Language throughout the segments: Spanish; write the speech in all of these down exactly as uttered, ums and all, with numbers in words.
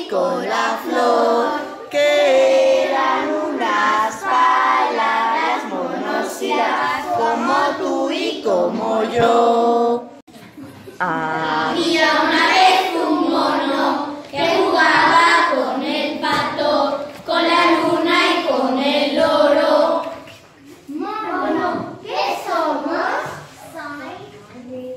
y con la flor, que eran unas palabras monosílabas como tú y como yo. Había una vez un mono que jugaba con el pato, con la luna y con el loro. Mono, ¿qué somos? Soy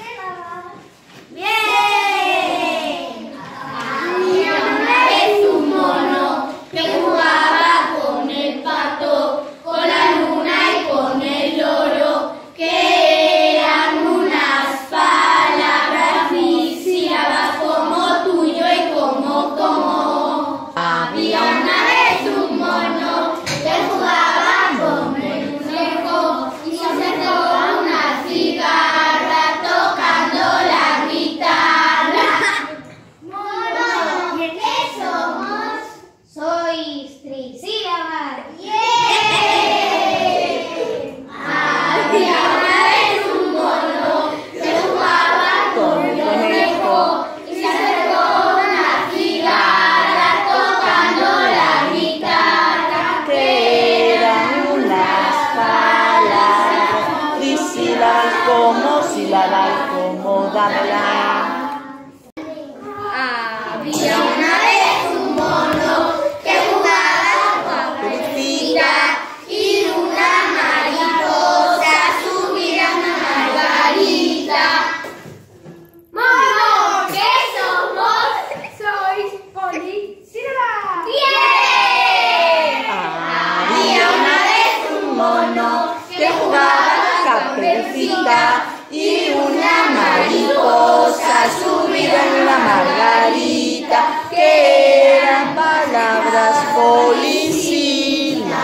bien. Había una vez un mono que jugaba con el pato, con la luna y con el loro, que eran unas palabras bisílabas como tuyo y como como. Había una vez un mono que jugaba con el conejo y se acercó a una cigarra tocando la guitarra. Mono, ¿qué somos? Sois trisílabas. ¡Bien! Había una vez un mono que jugaba con el conejo y se acercó a una cigarra tocando la guitarra. Que eran unas palabras disílabas como sílabas, como dámela. Había una vez un mono que jugaba con pelucita y una mariposa subía una margarita. Mono, ¿qué somos? Sois polisílabas. ¡Bien! Había una vez un mono que jugaba con Caperucita y una mariposa subida en una margarita, que eran palabras polisílabas.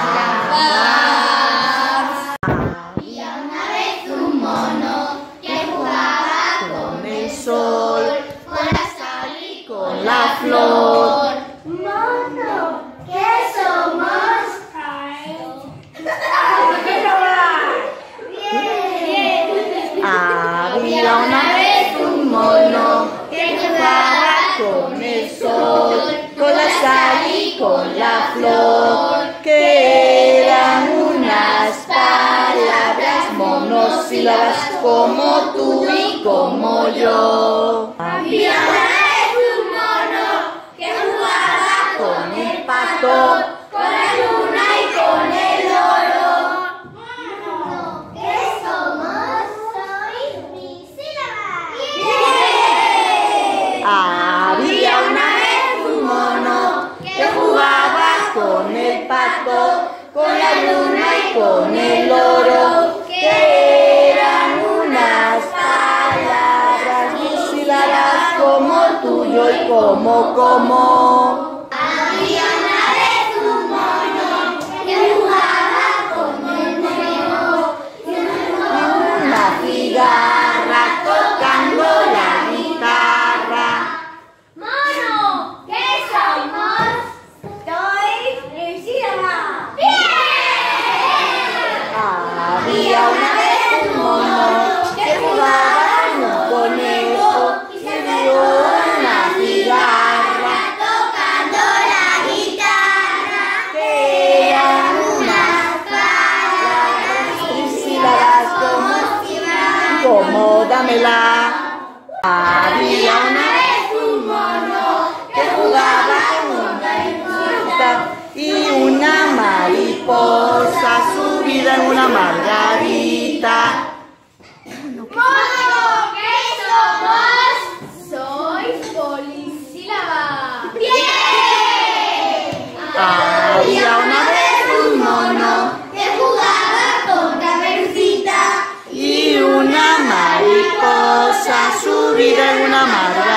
Había una vez un mono que jugaba Con el sol, con la sal y con la flor. Mono, ¿qué somos? Bien. Había una vez un mono que jugaba con el sol, con la sal y con la flor, que eran unas palabras monosílabas como tú y como yo. Había una vez un mono que jugaba Con el pato, con la luna y con el oro. Mono, ¿qué somos? Soy trisílabas. ¡Bien! había una vez un mono que jugaba con el pato, con la luna y con el oro, que eran unas palabras bisílabas como tuyo y como como. Había una vez un mono que jugaba con el conejo y Una cigarra tocando la guitarra. Mono, ¿qué somos? Soy trisílabas. ¡Bien! Había una vez un mono que jugaba con un conejo y se dio una cigarra, Tocando la guitarra. que eran unas palabras trisílabas como, como dámela. Había una vez un mono que jugaba con una mariposa y una mariposa subida en una margarita. Mono, ¿qué somos? Soy polisílaba. ¡Bien! Había una vez un mono que jugaba con Caperucita y una mariposa subida en una margarita.